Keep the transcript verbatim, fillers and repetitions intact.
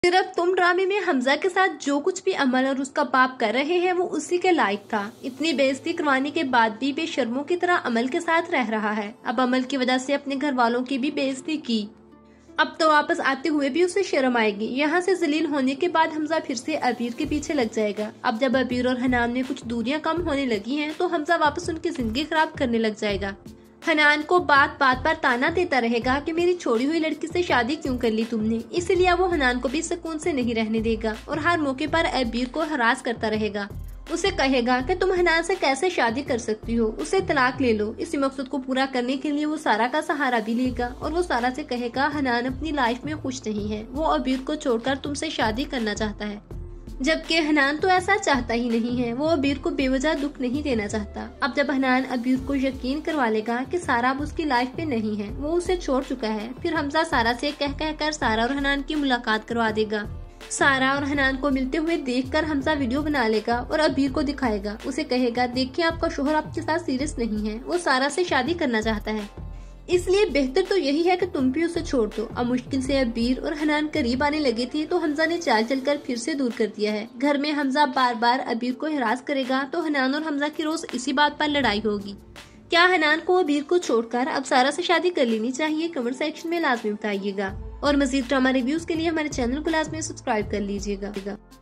सिर्फ तुम ड्रामे में हमजा के साथ जो कुछ भी अमल और उसका बाप कर रहे हैं वो उसी के लायक था। इतनी बेइज्जती करवाने के बाद भी बेशर्मों की तरह अमल के साथ रह रहा है। अब अमल की वजह से अपने घर वालों की भी बेइज्जती की। अब तो वापस आते हुए भी उसे शर्म आएगी। यहाँ से जलील होने के बाद हमजा फिर से अबीर के पीछे लग जाएगा। अब जब अबीर और हनान में कुछ दूरियां कम होने लगी हैं तो हमजा वापस उनकी जिंदगी खराब करने लग जाएगा। हनान को बात बात पर ताना देता रहेगा कि मेरी छोड़ी हुई लड़की से शादी क्यों कर ली तुमने। इसलिए वो हनान को भी सुकून से नहीं रहने देगा और हर मौके पर अबीर को हरास करता रहेगा। उसे कहेगा कि तुम हनान से कैसे शादी कर सकती हो, उसे तलाक ले लो। इसी मकसद को पूरा करने के लिए वो सारा का सहारा भी लेगा और वो सारा से कहेगा हनान अपनी लाइफ में खुश नहीं है, वो अबीर को छोड़कर तुमसे शादी करना चाहता है। जबकि हनान तो ऐसा चाहता ही नहीं है, वो अबीर को बेवजह दुख नहीं देना चाहता। अब जब हनान अबीर को यकीन करवा लेगा कि सारा अब उसकी लाइफ में नहीं है, वो उसे छोड़ चुका है, फिर हमजा सारा से कह कह कर सारा और हनान की मुलाकात करवा देगा। सारा और हनान को मिलते हुए देखकर हमजा वीडियो बना लेगा और अबीर को दिखाएगा। उसे कहेगा देखिए आपका शोहर आपके साथ सीरियस नहीं है, वो सारा से शादी करना चाहता है, इसलिए बेहतर तो यही है कि तुम भी उसे छोड़ दो। अब मुश्किल से अबीर और हनान करीब आने लगे थे तो हमजा ने चाल चलकर फिर से दूर कर दिया है। घर में हमजा बार बार अबीर को हिरास करेगा तो हनान और हमजा की रोज इसी बात पर लड़ाई होगी। क्या हनान को अबीर को छोड़कर अब सारा से शादी कर लेनी चाहिए? कमेंट सेक्शन में लाजमी बताइएगा और मजीद ड्रामा रिव्यूज के लिए हमारे चैनल को लाजमी सब्सक्राइब कर लीजिएगा।